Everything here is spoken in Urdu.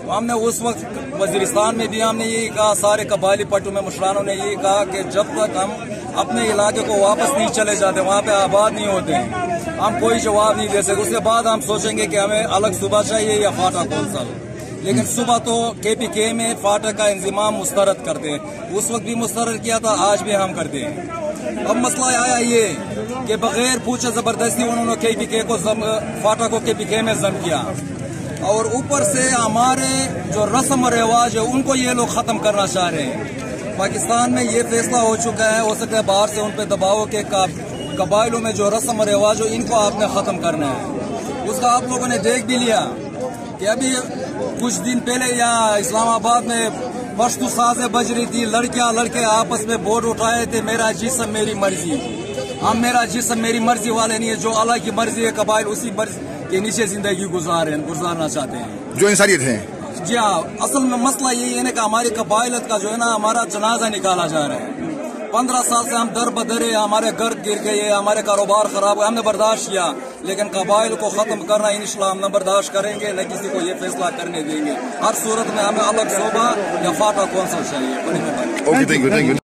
ہم نے اس وقت وزیرستان میں بھی ہم نے یہی کہا، سارے قبائلی پٹو میں مشرانوں نے یہی کہا کہ جب تک ہم اپنے علاقے کو واپس نہیں چلے جاتے، وہاں پہ آباد نہیں ہوتے ہیں، ہم کوئی جواب نہیں دے سکتے۔ اس کے بعد ہم سوچیں گے کہ ہمیں الگ صوبہ چاہیے یا فاٹا کونسل، لیکن صبح تو KPK میں فاٹا کا انضمام مسترد کرتے ہیں، اس وقت بھی مسترد کیا تھا، آج بھی ہم کرتے ہیں۔ اب مسئلہ آیا یہ کہ بغیر پوچھے زبردستی انہوں نے KPK کو فاٹا کو KPK میں ضم کیا، اور اوپر سے ہمارے جو رسم و رواج ہے ان کو یہ لوگ ختم کرنا چاہ رہے ہیں۔ پاکستان میں یہ فیصلہ ہو چکا ہے، ہو سکتا ہے باہر سے ان پہ دباؤ کے قبائلوں میں جو رسم و رواج ہو ان کو آپ نے ختم کرنا ہے۔ اس کا آپ لوگوں نے دیکھ بھی لیا کہ ابھی کچھ دن پہلے یہاں اسلام آباد میں پشتو سازیں بج رہی تھی، لڑکیاں لڑکے آپس میں بورڈ اٹھائے تھے، میرا جسم میری مرضی۔ ہم میرا جسم میری مرضی والے نہیں ہے، جو اللہ کی مرضی ہے قبائل اسی مرضی کے نیچے زندگی گزارنا چاہتے ہیں، جو انسانیت ہے۔ جی ہاں، اصل میں مسئلہ یہی ہے نا کہ ہماری قبائلت کا جو ہے نا ہمارا جنازہ نکالا جا رہا ہے۔ 15 سال سے ہم در بدر ہے، ہمارے گھر گر گئے، ہمارے کاروبار خراب ہوئے، ہم نے برداشت کیا، لیکن قبائل کو ختم کرنا انشاءاللہ ہم نہ برداشت کریں گے، نہ کسی کو یہ فیصلہ کرنے دیں گے۔ ہر صورت میں ہمیں الگ صوبہ یا فاٹا کونسل چاہیے۔ Okay, thank you.